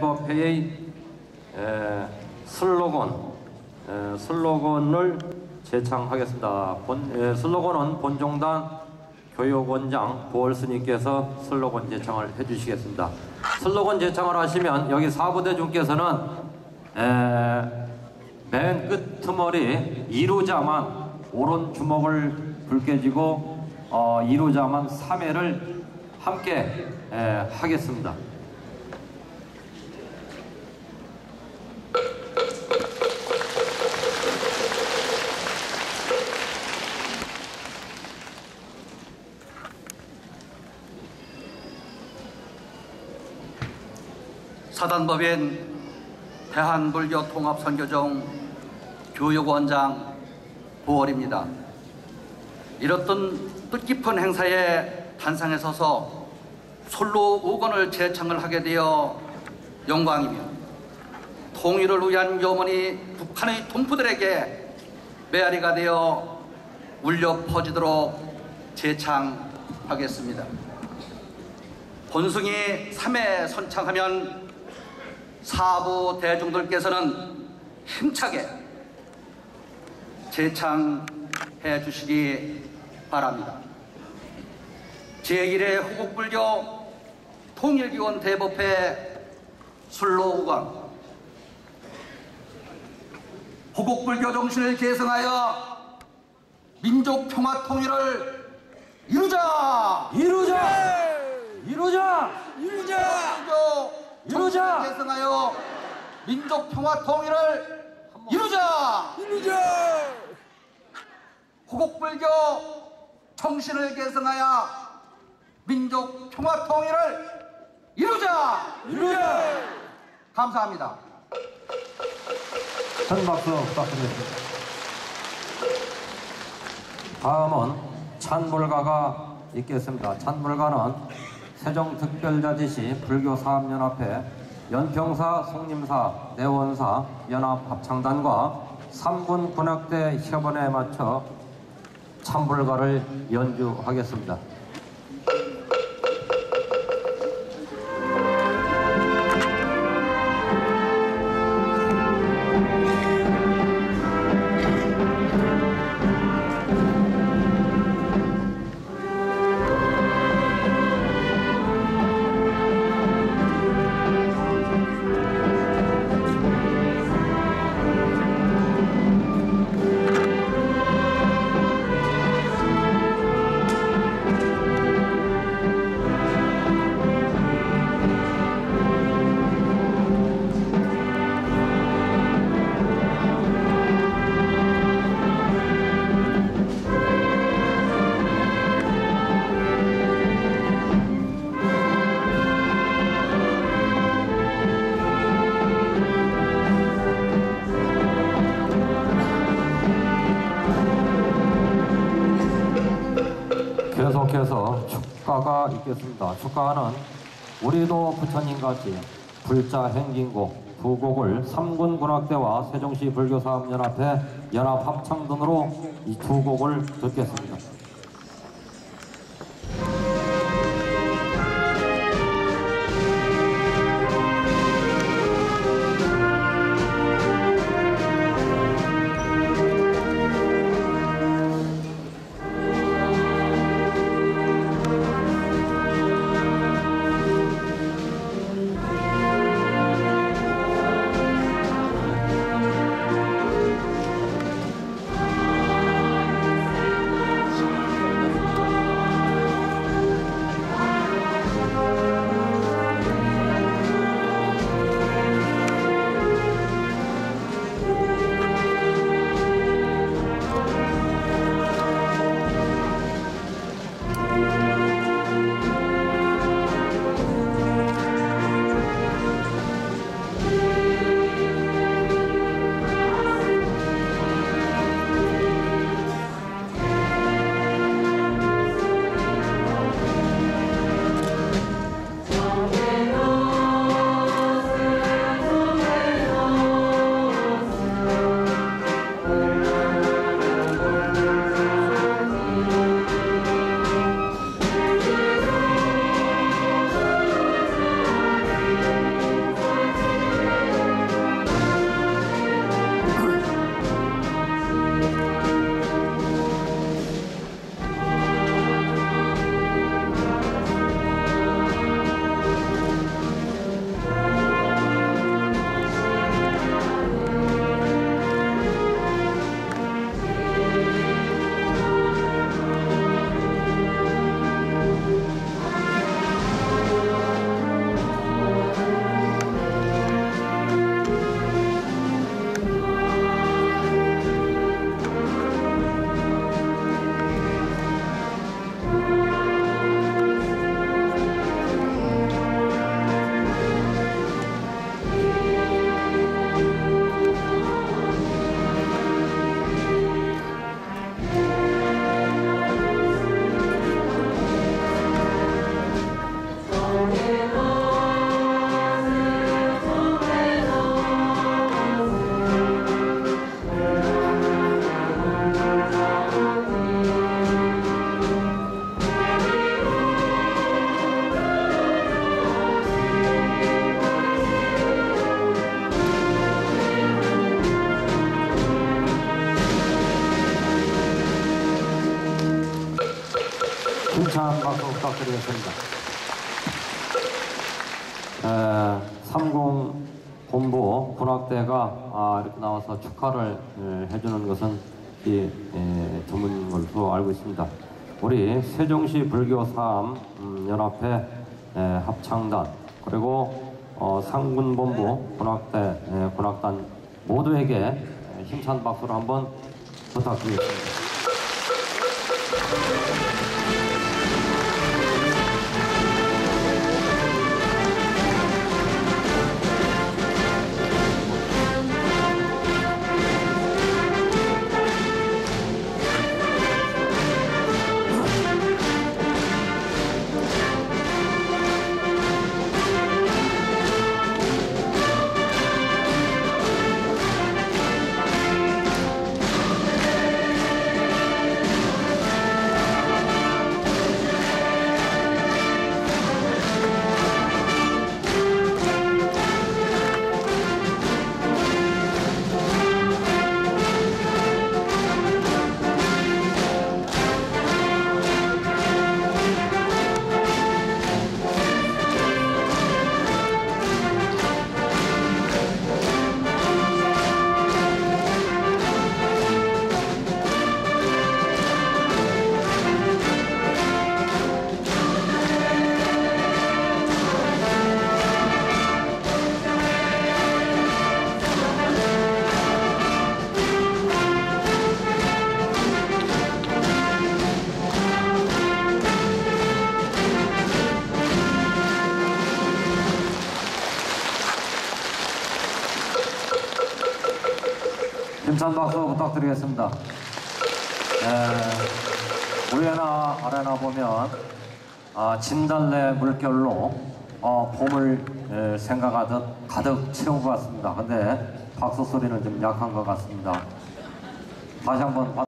대법회의 슬로건을 제창하겠습니다. 슬로건은 본종단 교육원장 보얼스님께서 슬로건 제창을 해주시겠습니다. 슬로건 제창을 하시면 여기 사부대중께서는 맨 끄트머리 이루자만 오른 주먹을 붉게 쥐고 이루자만 3회를 함께 하겠습니다. 사단법인 대한불교통합선교종 교육원장 보월입니다. 이렇던 뜻깊은 행사에 단상에 서서 솔로 5권을 제창을 하게 되어 영광이며 통일을 위한 염원이 북한의 동포들에게 메아리가 되어 울려 퍼지도록 제창하겠습니다. 본승이 3회 선창하면 사부 대중들께서는 힘차게 제창해 주시기 바랍니다. 제1회 호국불교 통일기원 대법회 순로우관 호국불교 정신을 계승하여 민족 평화 통일을 이루자! 이루자! 이루자! 이루자! 이루자! 계승하여 민족 평화 통일을 이루자! 이루자! 호국불교 정신을 계승하여 민족 평화 통일을 이루자! 이루자! 감사합니다. 큰 박수 부탁드리겠습니다. 다음은 찬불가가 있겠습니다. 찬불가는 세종특별자치시 불교사업연합회 연평사, 송림사, 내원사 연합합창단과 3군 군악대 협원에 맞춰 찬불가를 연주하겠습니다. 계속해서 축가가 있겠습니다. 축가는 우리도 부처님같이 불자 행진곡 두 곡을 3군 군악대와 세종시 불교사업연합회 연합합창단으로 이 두 곡을 듣겠습니다. 부탁드리겠습니다. 30본부 군악대가 이렇게 나와서 축하를 해주는 것은 드문 것으로 알고 있습니다. 우리 세종시 불교사암 연합회 합창단 그리고 상군본부 군악대 군악단 모두에게 힘찬 박수를 한번 부탁드리겠습니다. 힘찬 박수 부탁드리겠습니다. 위에나 아래나 보면 진달래 물결로 봄을 생각하듯 가득 채운 것 같습니다. 근데 박수 소리는 좀 약한 것 같습니다. 다시 한번